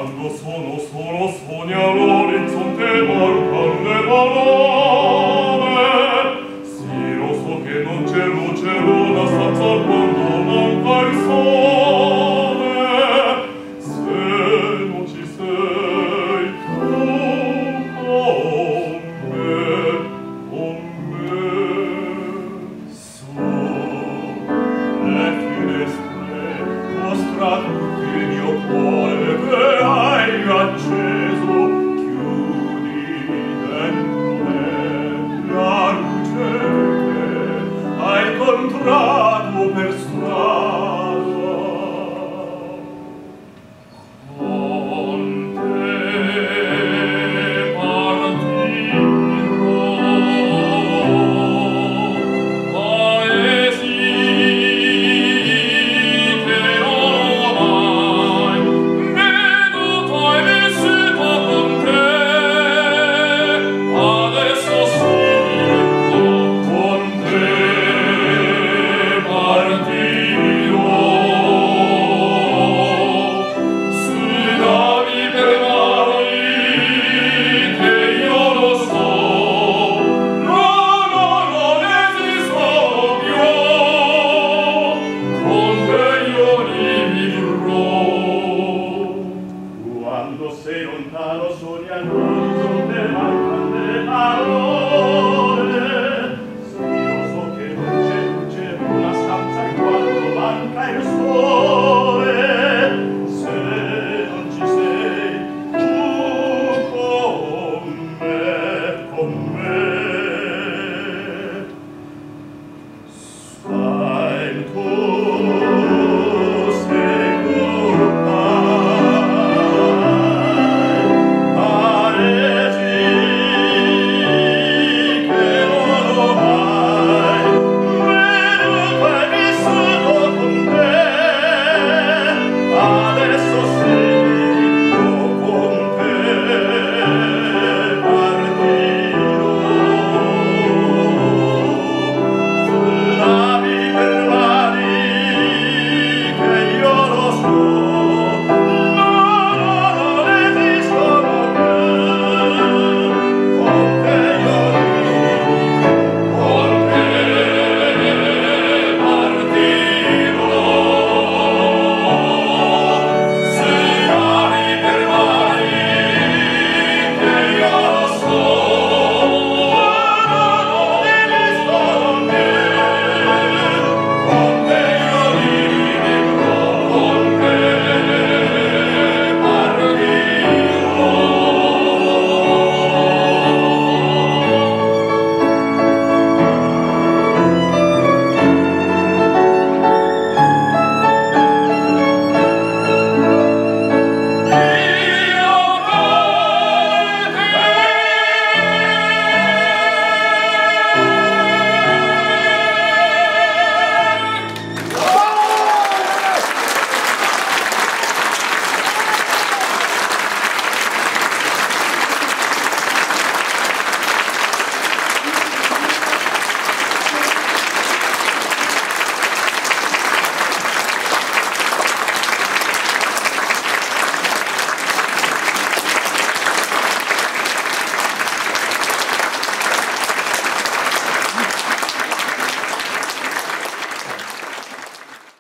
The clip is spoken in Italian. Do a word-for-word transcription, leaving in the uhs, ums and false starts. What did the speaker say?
quando sono solo sogno all'orizzonte manca le parole. Sì, lo so che non c'è luce l'una stanza al mondo, manca il sole. Se non ci sei tu con me, con me, su le finestre mostra tutto il mio cuore che hai acceso. Chiudi dentro me la luce che hai incontrato per strada. Con te partirò, paesi che ormai veduto e vissuto con te. Adesso sì, con te partirò. Su navi per mari che io lo so, no, no, non esistono più. Con te io li vivrò. Quando sei lontano sogni a noi